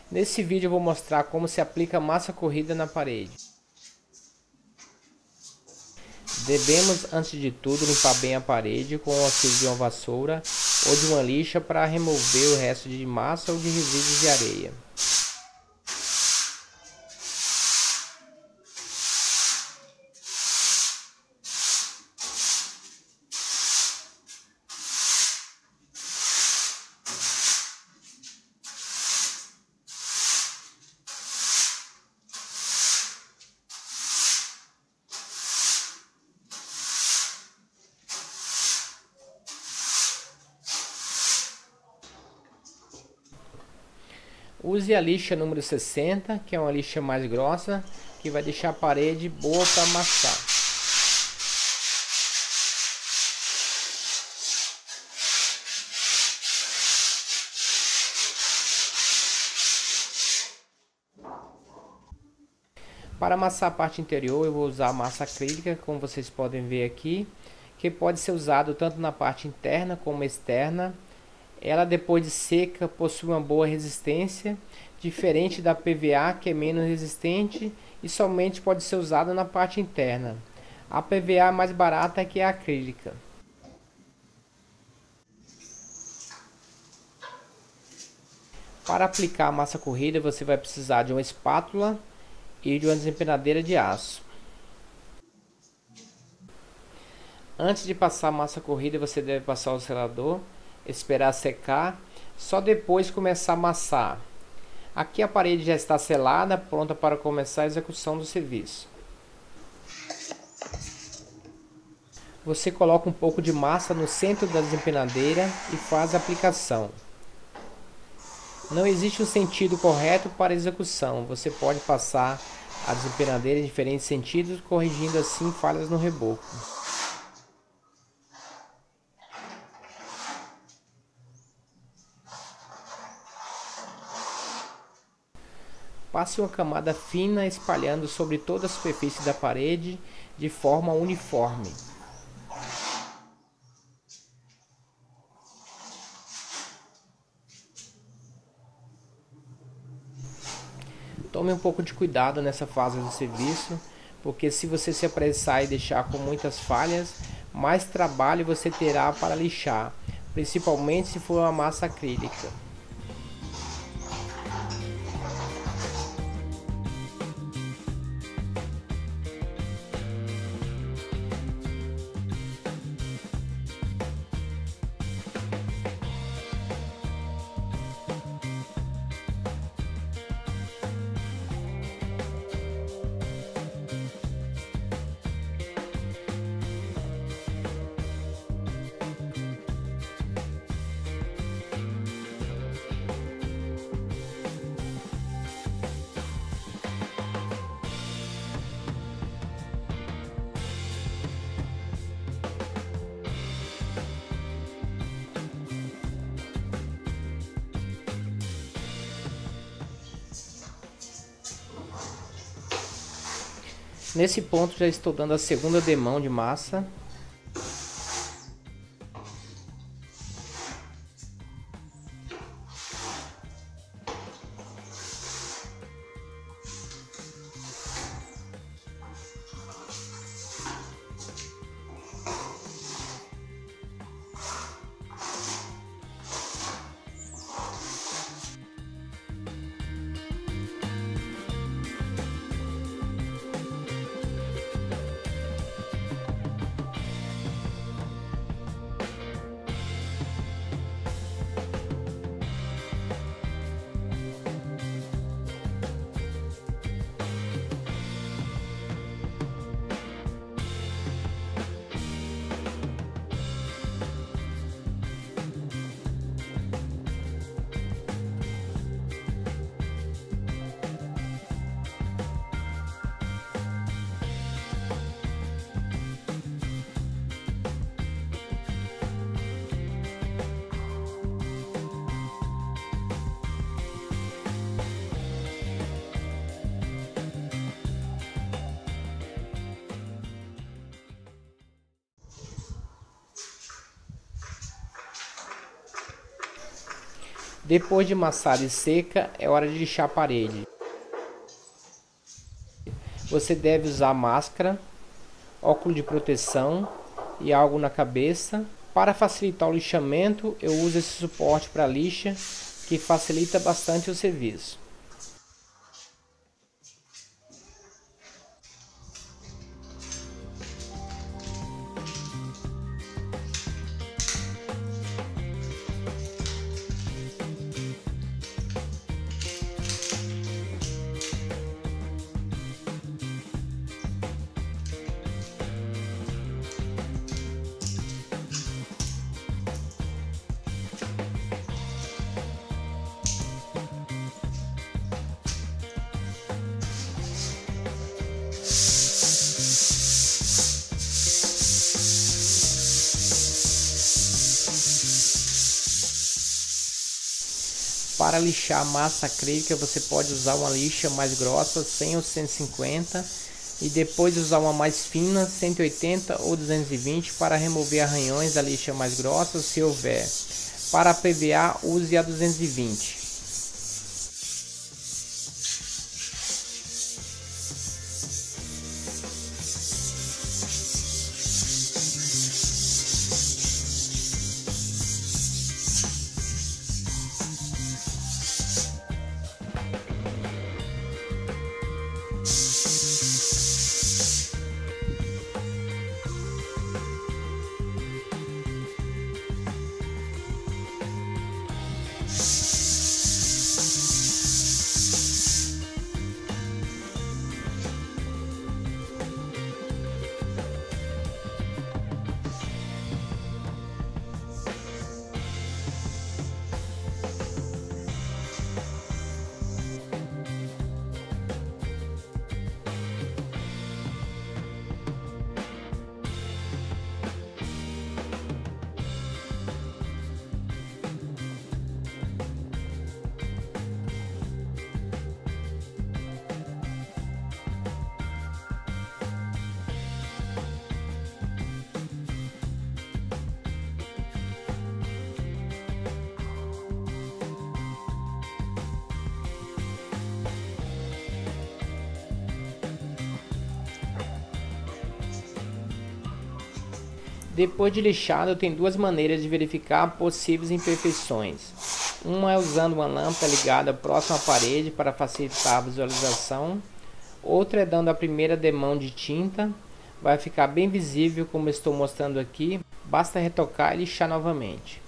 Nesse vídeo eu vou mostrar como se aplica massa corrida na parede. Devemos, antes de tudo, limpar bem a parede com o auxílio de uma vassoura ou de uma lixa para remover o resto de massa ou de resíduos de areia. Use a lixa número 60, que é uma lixa mais grossa, que vai deixar a parede boa para amassar. Para amassar a parte interior, eu vou usar massa acrílica, como vocês podem ver aqui, que pode ser usado tanto na parte interna como externa. Ela, depois de seca, possui uma boa resistência, diferente da PVA, que é menos resistente e somente pode ser usada na parte interna. A PVA é mais barata que a acrílica. Para aplicar a massa corrida, você vai precisar de uma espátula e de uma desempenadeira de aço. Antes de passar a massa corrida, você deve passar o selador, esperar secar, só depois começar a amassar. Aqui a parede já está selada, pronta para começar a execução do serviço. Você coloca um pouco de massa no centro da desempenadeira e faz a aplicação. Não existe um sentido correto para a execução, você pode passar a desempenadeira em diferentes sentidos, corrigindo assim falhas no reboco. Passe uma camada fina espalhando sobre toda a superfície da parede de forma uniforme. Tome um pouco de cuidado nessa fase do serviço, porque se você se apressar e deixar com muitas falhas, mais trabalho você terá para lixar, principalmente se for uma massa acrílica. Nesse ponto já estou dando a segunda demão de massa. Depois de amassada e seca, é hora de lixar a parede. Você deve usar máscara, óculos de proteção e algo na cabeça. Para facilitar o lixamento, eu uso esse suporte para lixa, que facilita bastante o serviço. Para lixar a massa acrílica, você pode usar uma lixa mais grossa, 100 ou 150, e depois usar uma mais fina, 180 ou 220, para remover arranhões da lixa mais grossa, se houver. Para a PVA, use a 220. Depois de lixado, tem duas maneiras de verificar possíveis imperfeições. Uma é usando uma lâmpada ligada próxima à parede para facilitar a visualização. Outra é dando a primeira demão de tinta. Vai ficar bem visível como estou mostrando aqui. Basta retocar e lixar novamente.